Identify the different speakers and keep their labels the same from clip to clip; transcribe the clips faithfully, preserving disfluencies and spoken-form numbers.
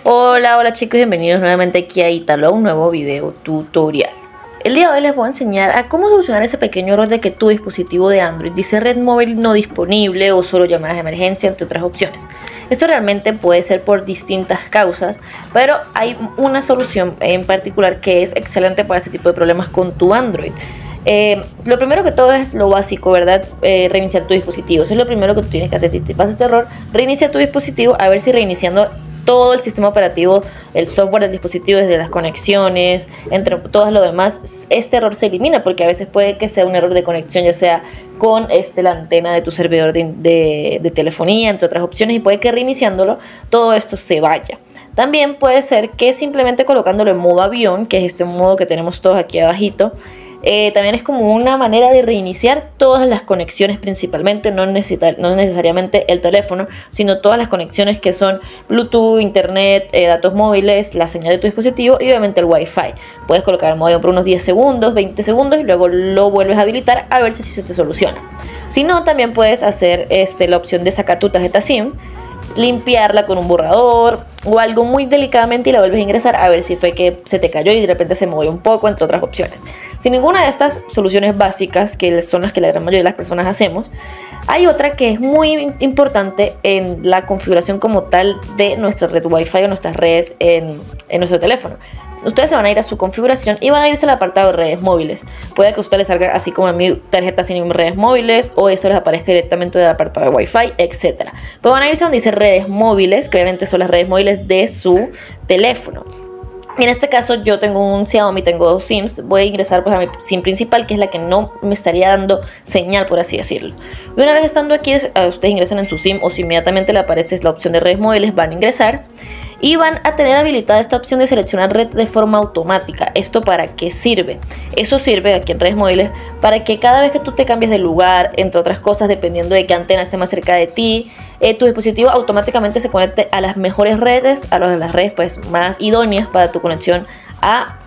Speaker 1: Hola, hola chicos, bienvenidos nuevamente aquí a Italo a un nuevo video tutorial. El día de hoy les voy a enseñar a cómo solucionar ese pequeño error de que tu dispositivo de Android dice red móvil no disponible o solo llamadas de emergencia, entre otras opciones. Esto realmente puede ser por distintas causas, pero hay una solución en particular que es excelente para este tipo de problemas con tu Android. Eh, lo primero que todo es lo básico, ¿verdad? Eh, reiniciar tu dispositivo. Eso es lo primero que tú tienes que hacer. Si te pasa este error, reinicia tu dispositivo, a ver si reiniciando todo el sistema operativo, el software del dispositivo, desde las conexiones, entre todo lo demás, este error se elimina, porque a veces puede que sea un error de conexión, ya sea con este, la antena de tu servidor de, de, de telefonía, entre otras opciones, y puede que reiniciándolo todo esto se vaya. También puede ser que simplemente colocándolo en modo avión, que es este modo que tenemos todos aquí abajito, Eh, también es como una manera de reiniciar todas las conexiones, principalmente, no, necesita, no necesariamente el teléfono, sino todas las conexiones que son Bluetooth, internet, eh, datos móviles, la señal de tu dispositivo y obviamente el Wi-Fi. Puedes colocar el modo por unos diez segundos, veinte segundos y luego lo vuelves a habilitar a ver si se te soluciona. Si no, también puedes hacer este, la opción de sacar tu tarjeta SIM, limpiarla con un borrador o algo muy delicadamente y la vuelves a ingresar a ver si fue que se te cayó y de repente se movió un poco, entre otras opciones. Sin ninguna de estas soluciones básicas, que son las que la gran mayoría de las personas hacemos, hay otra que es muy importante en la configuración como tal de nuestra red Wi-Fi o nuestras redes en, en nuestro teléfono. Ustedes se van a ir a su configuración y van a irse al apartado de redes móviles. Puede que a ustedes les salga así como en mi tarjeta sin redes móviles, o eso les aparezca directamente del apartado de Wi-Fi, etcétera. Pues van a irse donde dice redes móviles, que obviamente son las redes móviles de su teléfono. Y en este caso yo tengo un Xiaomi, tengo dos SIMs, voy a ingresar pues a mi SIM principal, que es la que no me estaría dando señal, por así decirlo. Y una vez estando aquí, ustedes ingresan en su SIM, o si inmediatamente le aparece la opción de redes móviles, van a ingresar y van a tener habilitada esta opción de seleccionar red de forma automática. ¿Esto para qué sirve? Eso sirve aquí en redes móviles para que cada vez que tú te cambies de lugar, entre otras cosas, dependiendo de qué antena esté más cerca de ti, eh, tu dispositivo automáticamente se conecte a las mejores redes, a las redes pues más idóneas para tu conexión a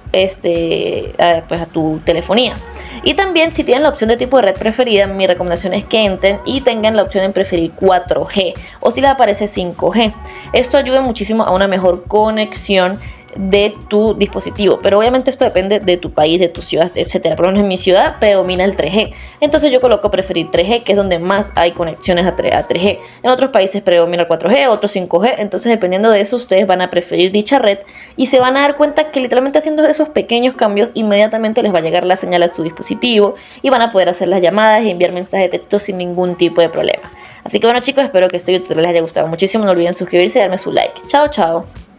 Speaker 1: este a, pues a tu telefonía. Y también, si tienen la opción de tipo de red preferida, mi recomendación es que entren y tengan la opción en preferir cuatro G, o si les aparece cinco G. Esto ayuda muchísimo a una mejor conexión de tu dispositivo, pero obviamente esto depende de tu país, de tu ciudad, etcétera. Por lo menos en mi ciudad predomina el tres G, entonces yo coloco preferir tres G, que es donde más hay conexiones a tres G. En otros países predomina el cuatro G, otros cinco G, entonces dependiendo de eso ustedes van a preferir dicha red y se van a dar cuenta que literalmente haciendo esos pequeños cambios inmediatamente les va a llegar la señal a su dispositivo y van a poder hacer las llamadas y enviar mensajes de texto sin ningún tipo de problema. Así que bueno chicos, espero que este video les haya gustado muchísimo, no olviden suscribirse y darme su like. Chao, chao.